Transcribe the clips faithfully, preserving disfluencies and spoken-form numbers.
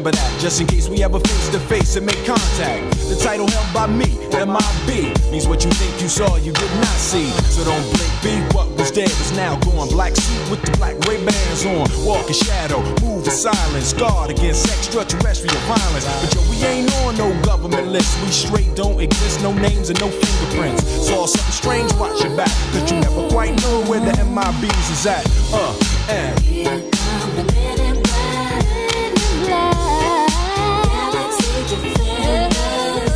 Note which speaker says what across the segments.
Speaker 1: remember that, just in case we ever face to face and make contact. The title held by me, M I B, means what you think you saw, you did not see. So don't blink, be what was dead is now gone. Black suit with the black Ray-Bans on, walk in shadow, move in silence, guard against extraterrestrial violence. But yo, we ain't on no government list, we straight don't exist, no names and no fingerprints. Saw something strange, watch your back, cause you never quite know where the M I Bs is at. Uh, and here come the men in black, men in black. Galaxy defenders.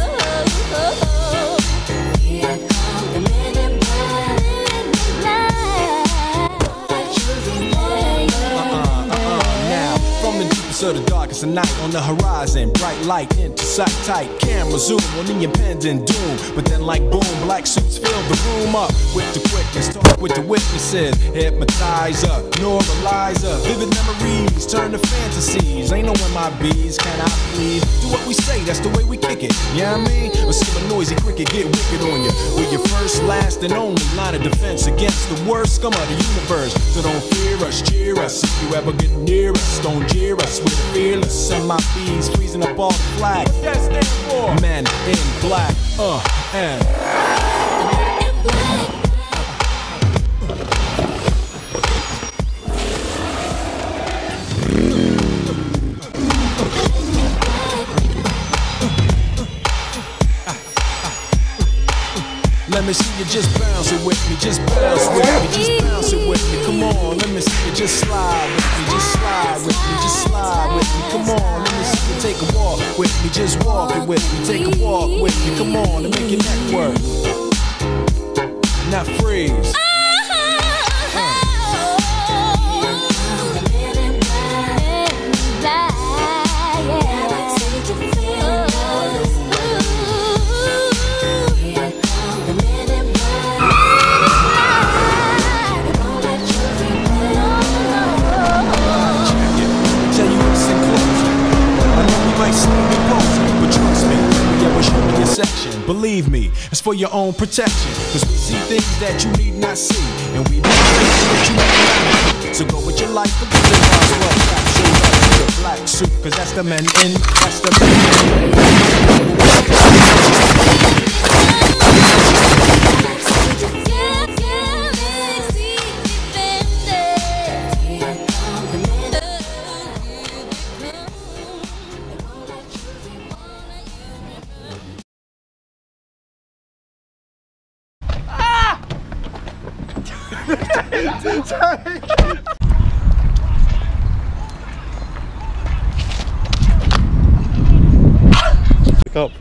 Speaker 1: Here come the men in black, men in black. That you remember. Uh-uh, uh-uh, now, from the deepest of the darkest of night, on the horizon, bright light into sight tight. Camera zoom on the impending doom, but then like boom, black suits fill the room up with the quickness. Talk with the witnesses, hypnotizer, normalizer. Vivid memories turn to fantasies. Ain't no M I Bs, can I please? Do what we say, that's the way we kick it. You know what I mean? Or see a noisy cricket get wicked on you. We're your first, last, and only line of defense against the worst scum of the universe. So don't fear us, cheer us. If you ever get near us, don't jeer us. We're fearless. M I Bs freezing up all the flag. What that stand for? Men in black. Uh, and let me see you just bounce it with me, just bounce with me, just bounce it with me, come on. Let me see you just slide with me, just slide with me, just slide with me, come on. Let me see you take a walk with me, just walk it with me, take a walk with me, come on, and make your neck work. Now freeze. Believe me, it's for your own protection. Cause we see things that you need not see, and we do things that you need not do. So go with your life, but this is Roswell Black Suit, the black suit, cause that's the men in, that's the men in.
Speaker 2: Pick up.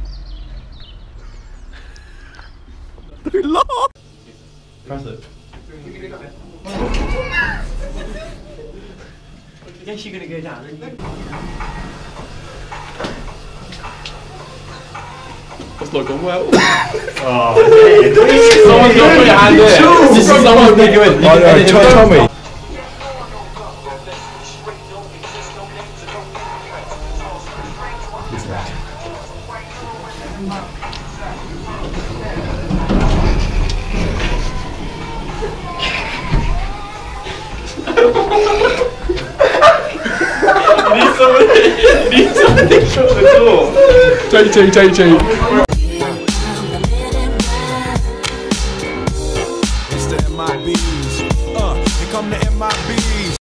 Speaker 2: Don't laugh. Press it.
Speaker 3: I guess you're gonna go down, aren't you?
Speaker 2: That's not gone well.
Speaker 4: Oh, someone's got to put your hand there. This is someone's going to go in.
Speaker 2: Oh no, tell me.
Speaker 4: You need someone to take the door.
Speaker 2: Take, take, take, take.